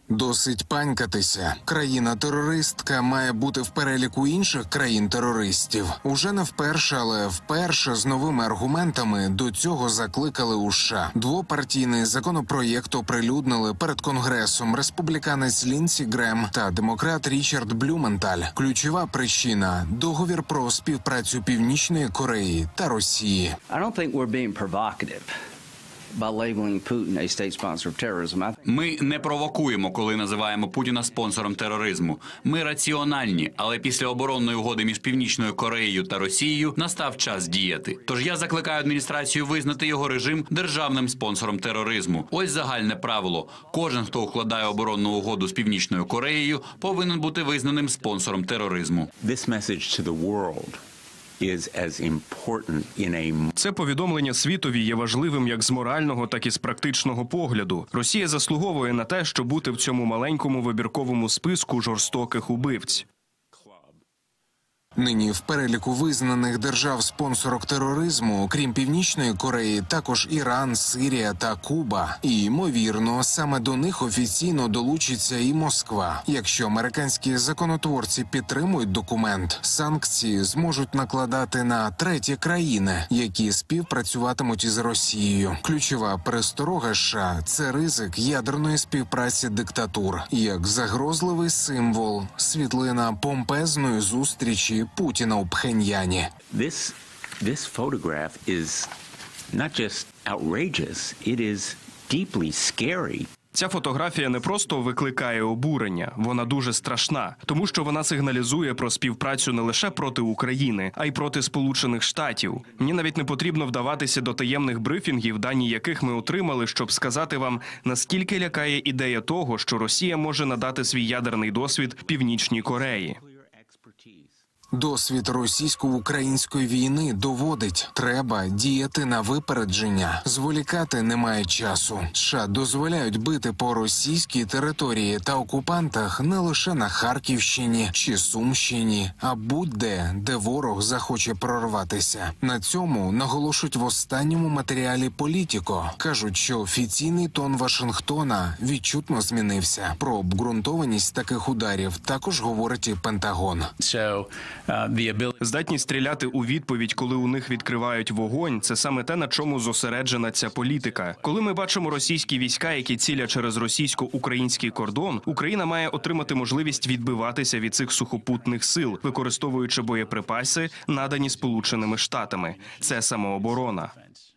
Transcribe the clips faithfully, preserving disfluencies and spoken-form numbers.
Досить панькатися. Країна-терористка має бути в переліку інших країн-терористів. Уже не вперше, але вперше з новими аргументами до цього закликали у США. Двопартійний законопроєкт оприлюднили перед Конгресом республіканець Лінсі Грем та демократ Річард Блюменталь. Ключова причина – договір про співпрацю Північної Кореї та Росії. I don't think we're being provocative. Ми не провокуємо, коли називаємо Путіна спонсором тероризму. Ми раціональні, але після оборонної угоди між Північною Кореєю та Росією настав час діяти. Тож я закликаю адміністрацію визнати його режим державним спонсором тероризму. Ось загальне правило. Кожен, хто укладає оборонну угоду з Північною Кореєю, повинен бути визнаним спонсором тероризму. This message to the world is as important in a... Це повідомлення світові є важливим як з морального, так і з практичного погляду. Росія заслуговує на те, щоб бути в цьому маленькому вибірковому списку жорстоких убивць. Нині в переліку визнаних держав-спонсорок тероризму, крім Північної Кореї, також Іран, Сирія та Куба. І, ймовірно, саме до них офіційно долучиться і Москва. Якщо американські законотворці підтримують документ, санкції зможуть накладати на треті країни, які співпрацюватимуть із Росією. Ключова пересторога США – це ризик ядерної співпраці диктатур. Як загрозливий символ – світлина помпезної зустрічі Путіна у Пхеньяні. This, this photograph is not just outrageous, it is deeply scary. Ця фотографія не просто викликає обурення, вона дуже страшна, тому що вона сигналізує про співпрацю не лише проти України, а й проти Сполучених Штатів. Мені навіть не потрібно вдаватися до таємних брифінгів, дані яких ми отримали, щоб сказати вам, наскільки лякає ідея того, що Росія може надати свій ядерний досвід Північній Кореї. Досвід російсько-української війни доводить, треба діяти на випередження. Зволікати немає часу. США дозволяють бити по російській території та окупантах не лише на Харківщині чи Сумщині, а будь-де, де ворог захоче прорватися. На цьому наголошують в останньому матеріалі «Політіко». Кажуть, що офіційний тон Вашингтона відчутно змінився. Про обґрунтованість таких ударів також говорить і Пентагон. So, Здатність стріляти у відповідь, коли у них відкривають вогонь – це саме те, на чому зосереджена ця політика. Коли ми бачимо російські війська, які цілять через російсько-український кордон, Україна має отримати можливість відбиватися від цих сухопутних сил, використовуючи боєприпаси, надані Сполученими Штатами. Це самооборона.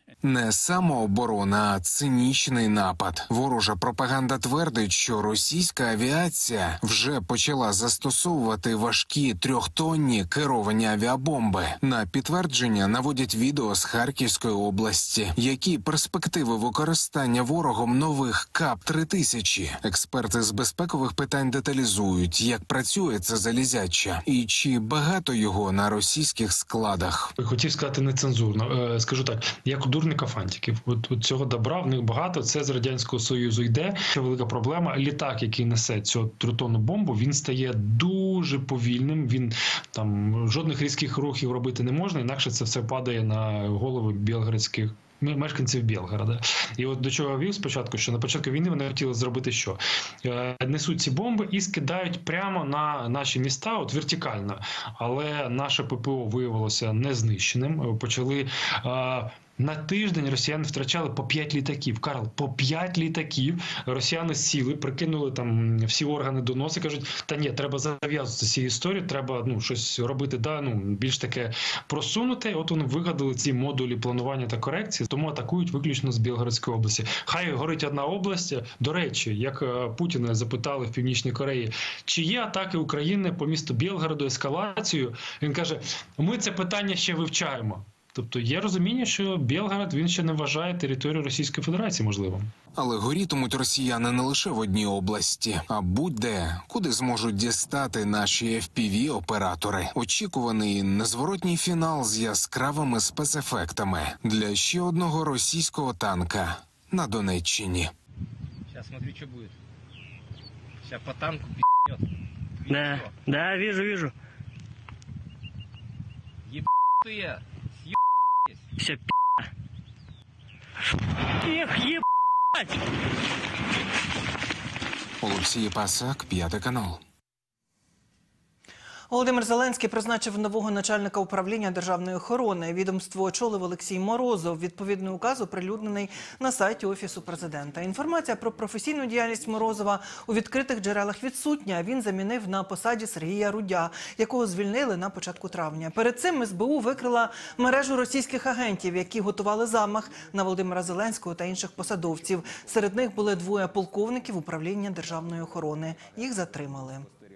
Не самооборона, а цинічний напад. Ворожа пропаганда твердить, що російська авіація вже почала застосовувати важкі трьохтонні керовані авіабомби. На підтвердження наводять відео з Харківської області. Які перспективи використання ворогом нових КАП три тисячі? Експерти з безпекових питань деталізують, як працює це залізяча і чи багато його на російських складах. Хотів сказати нецензурно. Скажу так, як у дурника фантиків. От, от цього добра в них багато, це з Радянського Союзу йде. Це велика проблема. Літак, який несе цю тритонну бомбу, він стає дуже повільним, він там жодних різких рухів робити не можна, інакше це все падає на голови білгородських мешканців Білгорода. І от до чого я вів спочатку, що на початку війни вони хотіли зробити що? Е, несуть ці бомби і скидають прямо на наші міста, от вертикально. Але наше ППО виявилося незнищеним. Почали... Е, На тиждень росіяни втрачали по п'ять літаків. Карл, по п'ять літаків росіяни сіли, прикинули там всі органи до носа, кажуть, та ні, треба зав'язувати ці історії, треба ну, щось робити, да, ну, більш таке просунуте. От вони вигадали ці модулі планування та корекції, тому атакують виключно з Білгородської області. Хай горить одна область. До речі, як Путіна запитали в Північній Кореї, чи є атаки України по місту Білгороду, ескалацію, він каже, ми це питання ще вивчаємо. Тобто є розуміння, що Білгород, він ще не вважає територію Російської Федерації можливим. Але горітимуть росіяни не лише в одній області, а будь-де, куди зможуть дістати наші еф пі ві-оператори. Очікуваний незворотній фінал з яскравими спецефектами для ще одного російського танка на Донеччині. Сейчас смотри, что будет. Сейчас по танку пи***ет. Да, да, вижу, вижу. Еб***ые. Вся пи***. Эх, ебать! Олексій Пасак, п'ятий канал. Володимир Зеленський призначив нового начальника управління державної охорони. Відомство очолив Олексій Морозов. Відповідний указ оприлюднений на сайті Офісу президента. Інформація про професійну діяльність Морозова у відкритих джерелах відсутня. Він замінив на посаді Сергія Рудя, якого звільнили на початку травня. Перед цим ес бе у викрила мережу російських агентів, які готували замах на Володимира Зеленського та інших посадовців. Серед них були двоє полковників управління державної охорони. Їх затримали.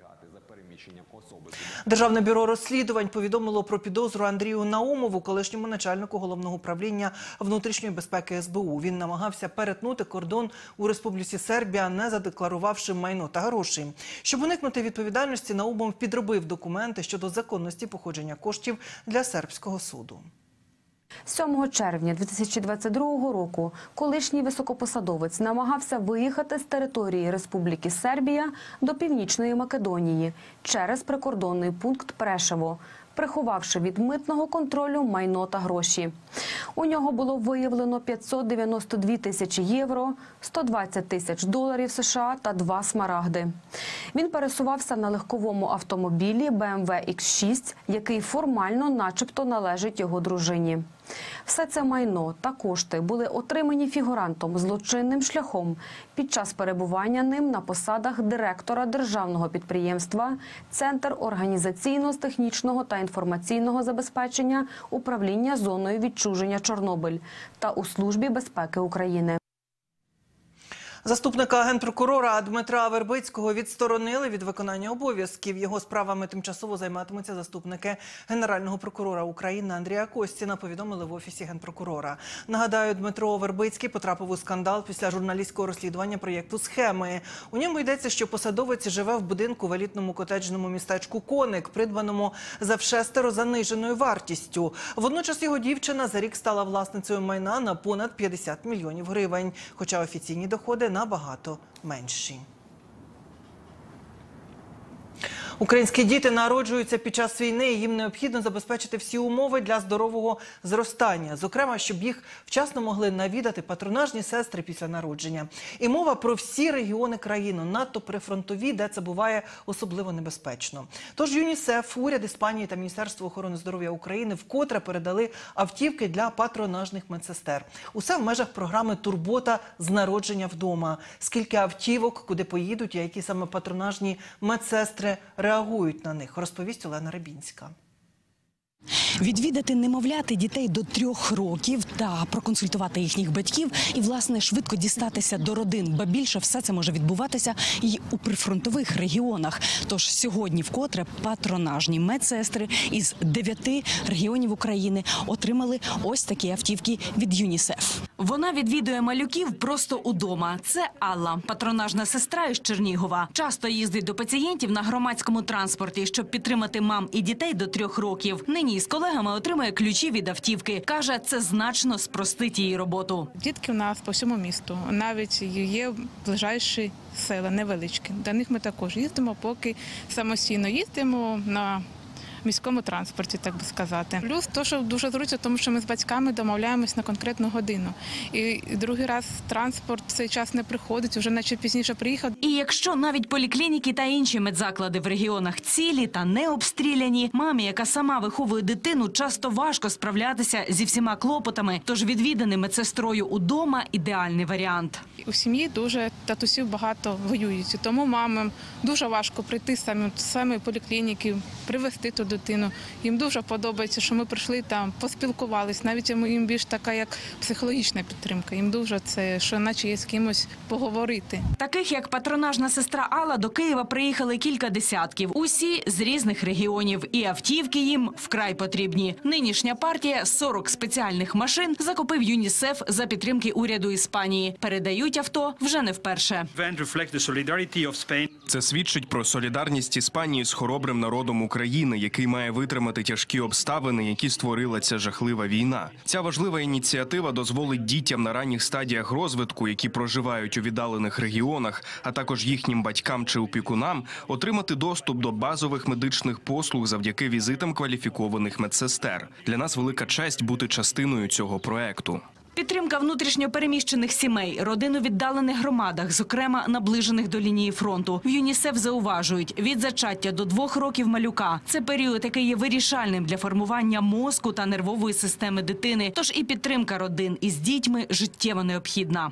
Державне бюро розслідувань повідомило про підозру Андрію Наумову, колишньому начальнику головного управління внутрішньої безпеки ес бе у. Він намагався перетнути кордон у Республіці Сербія, не задекларувавши майно та гроші. Щоб уникнути відповідальності, Наумов підробив документи щодо законності походження коштів для сербського суду. сьомого червня дві тисячі двадцять другого року колишній високопосадовець намагався виїхати з території Республіки Сербія до Північної Македонії через прикордонний пункт Прешево, приховавши від митного контролю майно та гроші. У нього було виявлено п'ятсот дев'яносто дві тисячі євро, сто двадцять тисяч доларів США та два смарагди. Він пересувався на легковому автомобілі бе ем ве ікс шість, який формально начебто належить його дружині. Все це майно та кошти були отримані фігурантом злочинним шляхом під час перебування ним на посадах директора державного підприємства «Центр організаційно-технічного та інформаційного забезпечення управління зоною відчуження Чорнобиль» та у Службі безпеки України. Заступника генпрокурора Дмитра Вербицького відсторонили від виконання обов'язків. Його справами тимчасово займатимуться заступники Генерального прокурора України Андрія Костіна, повідомили в Офісі генпрокурора. Нагадаю, Дмитро Вербицький потрапив у скандал після журналістського розслідування проєкту «Схеми». У ньому йдеться, що посадовець живе в будинку в елітному котеджному містечку Коник, придбаному за вшестеро заниженою вартістю. Водночас його дівчина за рік стала власницею майна на понад п'ятдесят мільйонів гривень, хоча офіційні доходи набагато менші. Українські діти народжуються під час війни, і їм необхідно забезпечити всі умови для здорового зростання. Зокрема, щоб їх вчасно могли навідати патронажні сестри після народження. І мова про всі регіони країни, надто прифронтові, де це буває особливо небезпечно. Тож ЮНІСЕФ, уряд Іспанії та Міністерство охорони здоров'я України вкотре передали автівки для патронажних медсестер. Усе в межах програми «Турбота з народження вдома». Скільки автівок, куди поїдуть, і які саме патронажні медсестри реагують на них, розповість Олена Рибінська. Відвідати немовляти дітей до трьох років та проконсультувати їхніх батьків і, власне, швидко дістатися до родин. Ба більше все це може відбуватися і у прифронтових регіонах. Тож сьогодні вкотре патронажні медсестри із дев'яти регіонів України отримали ось такі автівки від ЮНІСЕФ. Вона відвідує малюків просто удома. Це Алла, патронажна сестра із Чернігова. Часто їздить до пацієнтів на громадському транспорті, щоб підтримати мам і дітей до трьох років. Нині з колегами отримує ключі від автівки. Каже, це значно спростить її роботу. Дітки у нас по всьому місту. Навіть є ближайші села, невеличкі. До них ми також їздимо, поки самостійно їздимо на міському транспорті, так би сказати. Плюс то, що дуже зручно, тому що ми з батьками домовляємось на конкретну годину. І другий раз транспорт в цей час не приходить, вже наче пізніше приїхав. І якщо навіть поліклініки та інші медзаклади в регіонах цілі та не обстріляні, мамі, яка сама виховує дитину, часто важко справлятися зі всіма клопотами. Тож відвіданий медсестрою удома – ідеальний варіант. У сім'ї дуже татусів багато воюють, тому мамам дуже важко прийти самі, самі поліклініки, привезти ту дитину. Їм дуже подобається, що ми прийшли там, поспілкувались. Навіть їм більш така, як психологічна підтримка. Їм дуже це, що наче є з кимось поговорити. Таких, як патронажна сестра Алла, до Києва приїхали кілька десятків. Усі з різних регіонів. І автівки їм вкрай потрібні. Нинішня партія – сорок спеціальних машин – закупив ЮНІСЕФ за підтримки уряду Іспанії. Передають авто вже не вперше. Це свідчить про солідарність Іспанії з хоробрим народом України, який має витримати тяжкі обставини, які створила ця жахлива війна. Ця важлива ініціатива дозволить дітям на ранніх стадіях розвитку, які проживають у віддалених регіонах, а також їхнім батькам чи опікунам, отримати доступ до базових медичних послуг завдяки візитам кваліфікованих медсестер. Для нас велика честь бути частиною цього проекту. Підтримка внутрішньо переміщених сімей, родин у віддалених громадах, зокрема наближених до лінії фронту. В ЮНІСЕФ зауважують, від зачаття до двох років малюка – це період, який є вирішальним для формування мозку та нервової системи дитини. Тож і підтримка родин із дітьми життєво необхідна.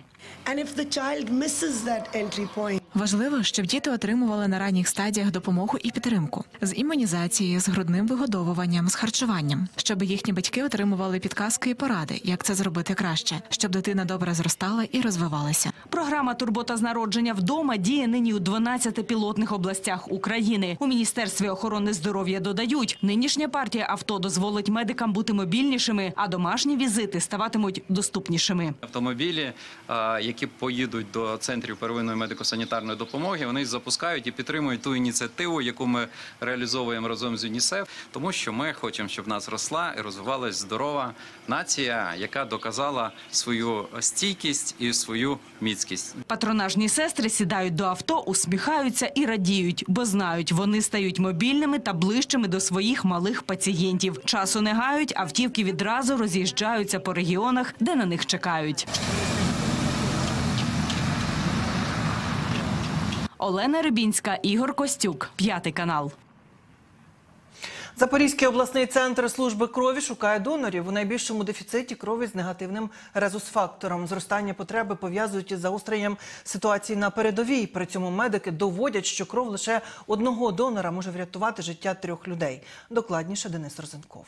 Важливо, щоб діти отримували на ранніх стадіях допомогу і підтримку. З імунізацією, з грудним вигодовуванням, з харчуванням. Щоб їхні батьки отримували підказки і поради, як це зробити краще. Щоб дитина добре зростала і розвивалася. Програма «Турбота з народження вдома» діє нині у дванадцяти пілотних областях України. У Міністерстві охорони здоров'я додають, нинішня партія авто дозволить медикам бути мобільнішими, а домашні візити ставатимуть доступнішими. Автомобілі, які поїдуть до центрів первинної медико-санітарної допомоги, вони запускають і підтримують ту ініціативу, яку ми реалізовуємо разом з ЮНІСЕФ, тому що ми хочемо, щоб в нас росла і розвивалась здорова нація, яка доказала свою стійкість і свою міцність. Патронажні сестри сідають до авто, усміхаються і радіють, бо знають, вони стають мобільними та ближчими до своїх малих пацієнтів. Часу не гають, автівки відразу роз'їжджаються по регіонах, де на них чекають. Олена Рибінська, Ігор Костюк, П'ятий канал. Запорізький обласний центр служби крові шукає донорів у найбільшому дефіциті крові з негативним резус-фактором. Зростання потреби пов'язують із загостренням ситуації на передовій. При цьому медики доводять, що кров лише одного донора може врятувати життя трьох людей. Докладніше Денис Розенков.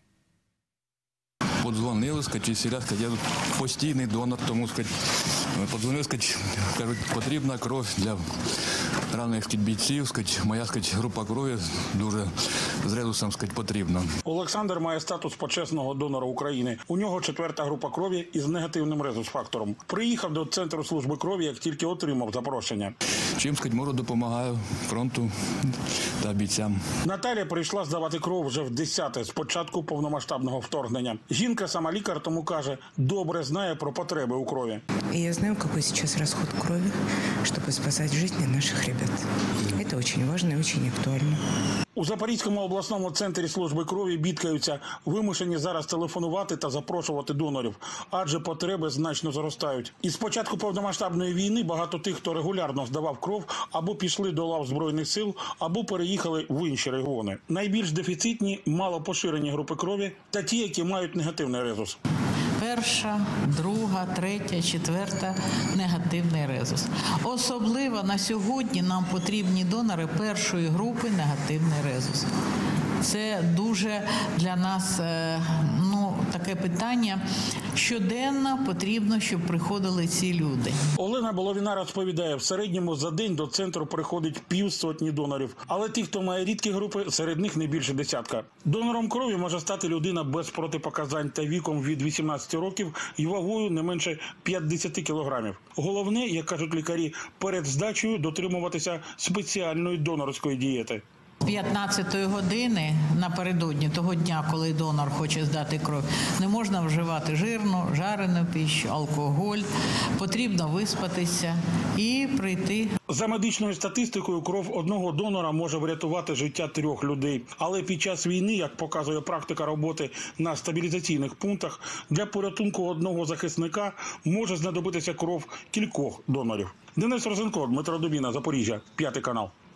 Подзвонили, скажуть, сіля, скажуть, я тут постійний донор, тому скажуть, подзвонили, скажуть, кажуть, потрібна кров для ранених скажуть, бійців, скажуть, моя скажуть, група крові дуже з резусом скажуть, потрібна. Олександр має статус почесного донора України. У нього четверта група крові із негативним резус-фактором. Приїхав до центру служби крові, як тільки отримав запрошення. Чим, скажуть, можу, допомагаю фронту та бійцям. Наталя прийшла здавати кров вже в десяте з початку повномасштабного вторгнення. Жінка сама лікар, тому каже, добре знає про потреби у крові. Я знаю, який зараз розход крові, щоб спасати життя наших ребят. Це дуже важливо і дуже актуально. У Запорізькому обласному центрі служби крові бідкаються, вимушені зараз телефонувати та запрошувати донорів, адже потреби значно зростають. І з початку повномасштабної війни багато тих, хто регулярно здавав кров, або пішли до лав Збройних сил, або переїхали в інші регіони. Найбільш дефіцитні, малопоширені групи крові та ті, які мають негативний резус. Перша, друга, третя, четверта – негативний резус. Особливо на сьогодні нам потрібні донори першої групи негативний резус. Це дуже для нас ну, таке питання. Щоденно потрібно, щоб приходили ці люди. Олена Боловіна розповідає, в середньому за день до центру приходить півсотні донорів. Але ті, хто має рідкі групи, серед них не більше десятка. Донором крові може стати людина без протипоказань та віком від вісімнадцяти років і вагою не менше п'ятдесят кілограмів. Головне, як кажуть лікарі, перед здачею дотримуватися спеціальної донорської дієти. п'ятнадцятої години напередодні того дня, коли донор хоче здати кров, не можна вживати жирну, жарену піщу, алкоголь. Потрібно виспатися і прийти. За медичною статистикою, кров одного донора може врятувати життя трьох людей. Але під час війни, як показує практика роботи на стабілізаційних пунктах, для порятунку одного захисника може знадобитися кров кількох донорів. Денис Розенко, Дмитро Дубіна, Запоріжжя, П'ятий канал.